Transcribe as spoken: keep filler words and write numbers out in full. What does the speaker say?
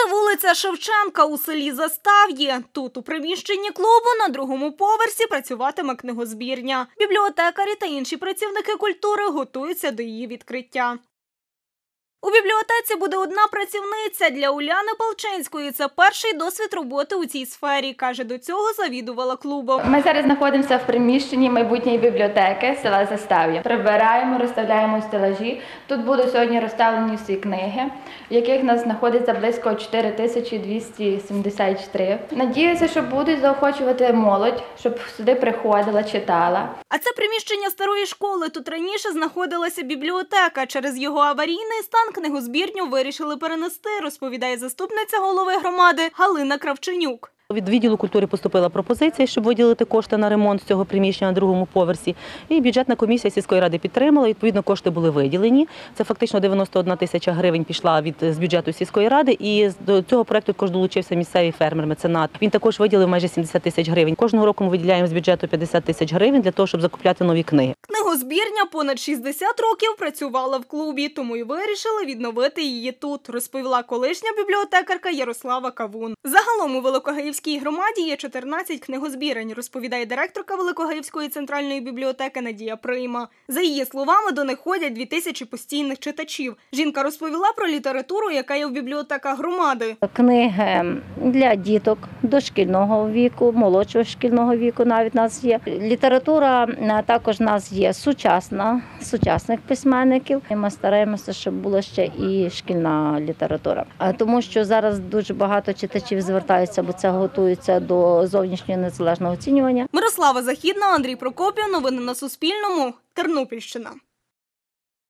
Це вулиця Шевченка у селі Застав'є. Тут, у приміщенні клубу, на другому поверсі працюватиме книгозбірня. Бібліотекарі та інші працівники культури готуються до її відкриття. У бібліотеці буде одна працівниця. Для Уляни Полченської це перший досвід роботи у цій сфері, каже, до цього завідувала клубом. Ми зараз знаходимося в приміщенні майбутньої бібліотеки села Застав'я. Прибираємо, розставляємо стелажі. Тут будуть сьогодні розставлені всі книги, в яких нас знаходиться близько чотири тисячі двісті сімдесят чотири. Надіюся, що будуть заохочувати молодь, щоб сюди приходила, читала. А це приміщення старої школи. Тут раніше знаходилася бібліотека. Через його аварійний стан книгозбірню вирішили перенести, розповідає заступниця голови громади Галина Кравченюк. Від відділу культури поступила пропозиція, щоб виділити кошти на ремонт цього приміщення на другому поверсі. І бюджетна комісія сільської ради підтримала, відповідно кошти були виділені. Це фактично дев'яносто одна тисяча гривень пішла від з бюджету сільської ради. І до цього проєкту також долучився місцевий фермер-меценат. Він також виділив майже сімдесят тисяч гривень. Кожного року ми виділяємо з бюджету п'ятдесят тисяч гривень для того, щоб закупляти нові книги. Книгозбірня понад шістдесят років працювала в клубі, тому й вирішили відновити її тут, розповіла колишня бібліотекарка Ярослава Кавун. Загалом у Великогаївській громаді є чотирнадцять книгозбірень, розповідає директорка Великогаївської центральної бібліотеки Надія Прийма. За її словами, до них ходять дві тисячі постійних читачів. Жінка розповіла про літературу, яка є в бібліотеках громади. Книги для діток дошкільного віку, молодшого шкільного віку навіть у нас є. Література також у нас є сучасна, сучасних письменників. Ми стараємося, щоб була ще і шкільна література. Тому що зараз дуже багато читачів звертаються, бо це готується до зовнішнього незалежного оцінювання. Мирослава Західна, Андрій Прокопів. Новини на Суспільному. Тернопільщина.